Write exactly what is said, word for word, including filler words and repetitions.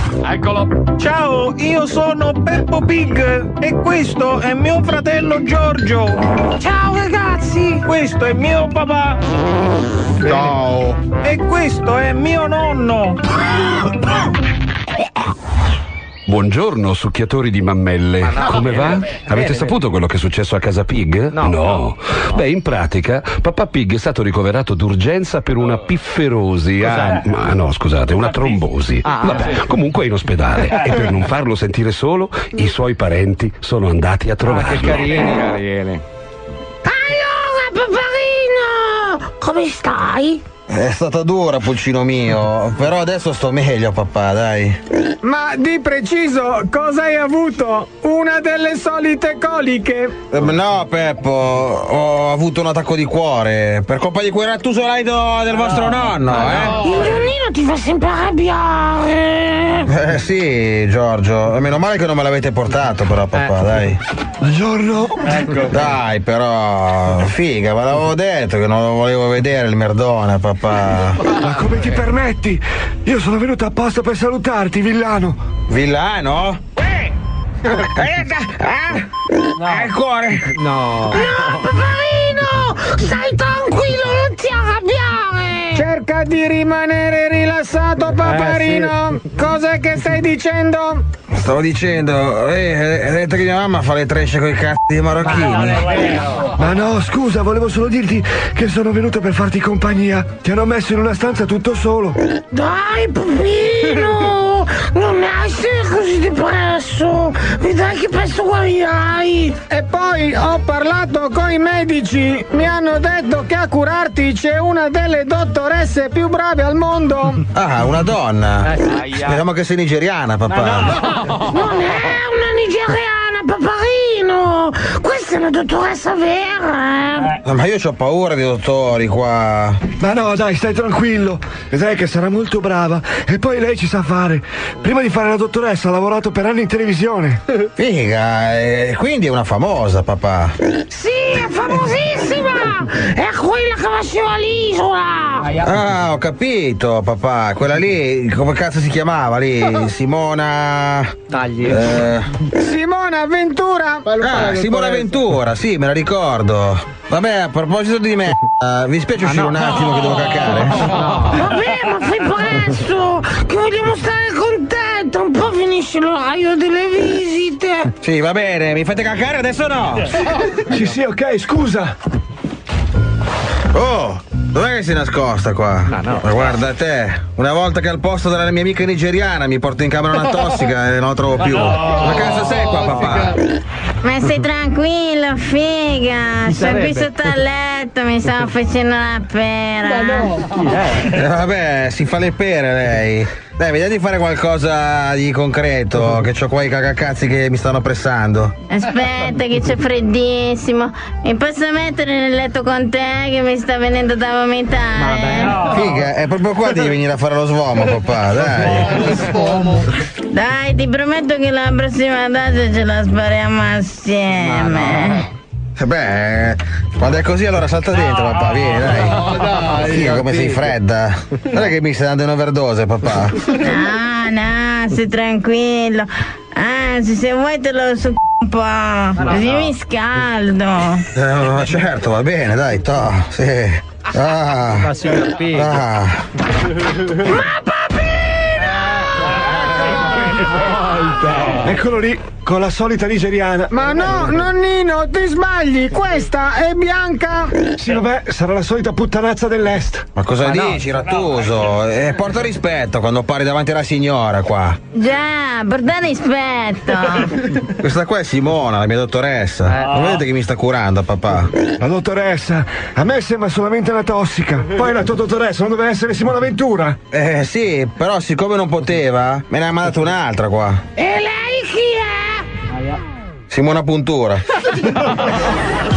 Eccolo. Ciao, io sono Peppo Pig e questo è mio fratello Giorgio. Ciao ragazzi. Questo è mio papà. Ciao. E questo è mio nonno. Buongiorno, succhiatori di mammelle. Ma no, Come va? bene, Avete bene, saputo bene. quello che è successo a casa Pig? No, no. Beh, in pratica, papà Pig è stato ricoverato d'urgenza per una pifferosi. Ah, ma no, scusate, una trombosi. Ah, Vabbè, sì. comunque è in ospedale. E per non farlo sentire solo, i suoi parenti sono andati a Ah, trovarlo. che carini, carini. Allora, Paparino, come stai? È stata dura, pulcino mio, però adesso sto meglio, papà, dai. Ma di preciso, cosa hai avuto? Una delle solite coliche? Eh, No, Peppo, ho avuto un attacco di cuore per colpa di quel rattusolaito del vostro nonno, eh? Il Giannino ti fa sempre arrabbiare. Eh sì, Giorgio, meno male che non me l'avete portato però, papà, dai. Buongiorno. Ecco. Dai, però, figa, ve l'avevo detto che non lo volevo vedere il merdone, papà. Ma come ti permetti? Io sono venuto apposta per salutarti, villano. Villano? Eh! Eh, eh, il cuore! No. No, Paparino, stai tranquillo, non ti arrabbiare. Cerca di rimanere rilassato, Paparino. Cos'è che stai dicendo? Stavo dicendo, eh, hai detto che mia mamma fa le trecce con i cazzi di marocchini. Ma no, scusa, volevo solo dirti che sono venuto per farti compagnia. Ti hanno messo in una stanza tutto solo. Dai, Paparino, non essere così depresso. Vedrai che presto guarirai. E poi ho parlato con i medici. Mi hanno detto che a curarti c'è una delle dottoresse più brave al mondo. Ah, una donna. Eh, Speriamo che sia nigeriana, papà. Non è una nigeriana, Paparino. Questa è una dottoressa vera. Ma io ho paura dei dottori qua. Ma no, dai, stai tranquillo. Vedrai che sarà molto brava. E poi lei ci sa fare. Prima di fare la dottoressa ha lavorato per anni in televisione. Figa, e quindi è una famosa, papà. Sì, è famosissima. È quella che faceva l'isola. Ah, ho capito, papà. Quella lì, come cazzo si chiamava lì? Simona. Tagli. Eh, Simona Ventura. ah, Simona Ventura, sì, me la ricordo. Vabbè, a proposito di me, eh, vi spiace uscire un attimo che devo cacare? Vabbè, ma fai presto, che vogliamo stare con te. Tra un po' finisce l'orario delle visite. Sì, va bene, mi fate cacare adesso o no? Sì, sì, ok, scusa. Oh, dov'è che si è nascosta qua? Ah, no. Ma guarda te, una volta che al posto della mia amica nigeriana mi porto in camera una tossica e non la trovo più. Ma cazzo sei qua, papà? Ma stai tranquillo, figa. Sono qui sotto al letto, mi stavo facendo la pera. Eh, vabbè, si fa le pere lei. Dai, vediamo di fare qualcosa di concreto, che c'ho qua i cagacazzi che mi stanno pressando. Aspetta che c'è freddissimo. Mi posso mettere nel letto con te che mi sta venendo da vomitare? Figa, è proprio qua devi venire a fare lo svomo, papà, dai. Dai, ti prometto che la prossima data ce la spariamo assieme. Eh Beh, quando è così allora salta dentro, papà, vieni, dai. No, dai, Figa, come sei fredda. Non è che mi stai dando in overdose, papà. No, no, stai tranquillo. Anzi, se vuoi te lo succo un po', così mi scaldo. Eh, ma certo, va bene, dai, to, sì. Ah, Passione P. ah. Eccolo lì, con la solita nigeriana. Ma no, nonnino, ti sbagli. Questa è bianca. Sì, vabbè, sarà la solita puttanazza dell'est. Ma cosa dici, Rattuso? Eh, porta rispetto quando parli davanti alla signora qua. Già, porta rispetto. Questa qua è Simona, la mia dottoressa. Non vedete che mi sta curando, papà? La dottoressa, a me sembra solamente una tossica. Poi la tua dottoressa non deve essere Simona Ventura. Eh sì, però siccome non poteva, me ne ha mandato un'altra qua. E lei chi è? Simona Puntura.